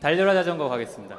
달려라 자전거 가겠습니다.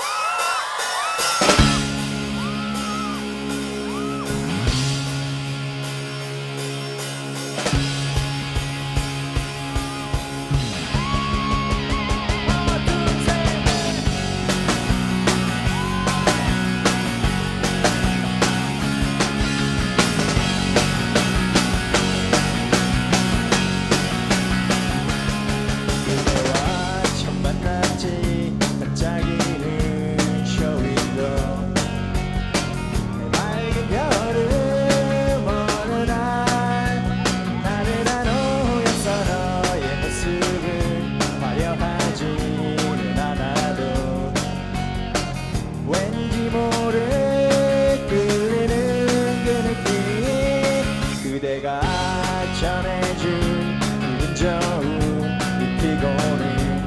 그대가 전해준 기분 좋은 이 피곤이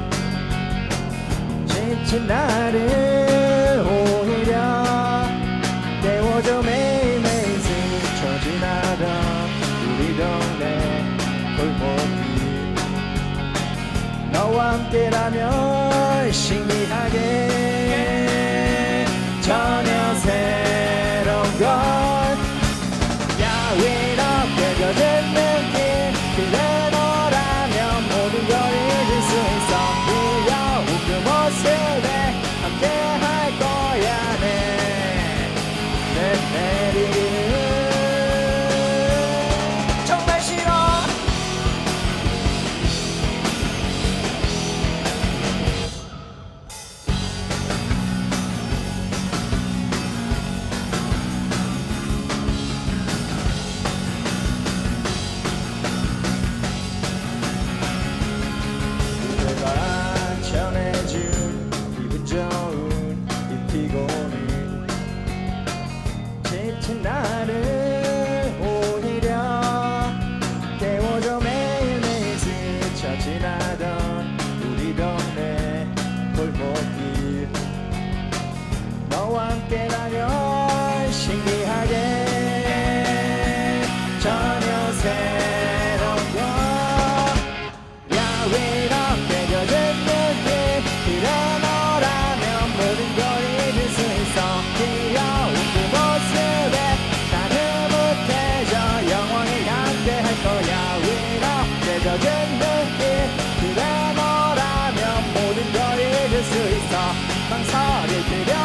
지친 나를 오히려 깨워줘. 매일매일 스쳐 지나던 우리 동네 골목길 너와 함께라면 신기하게 전혀 새로운 걸 젖은 느낌 그대 너라면 모든 걸 잊을 수 있어. 귀여운 그 모습에 함께 할 거야. 내 내리기는 정말 싫어. 전해준 기분 좋은 이 피곤이 지친 나를 오히려 깨워줘. 매일매일 스쳐 지나던 우리 동네 골목길 너와 함께라면 신기하게 전혀 새로운 걸 이렇게 젖은 느낌 그래 너라면 모든 걸 잊을 수 있어. 귀여운 그 모습에 나는 못해져. 영원히 함께 할 거야. 이렇게 젖은 느낌 그래 너라면 모든 걸 잊을 수 있어. 망설일 필요